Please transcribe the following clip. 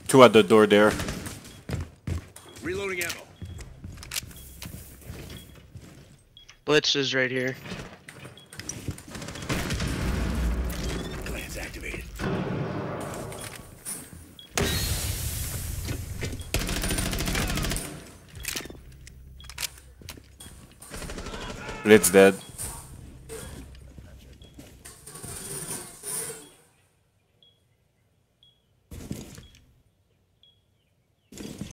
Two at the door there. Reloading ammo. Blitz is right here. Glance activated. Blitz dead.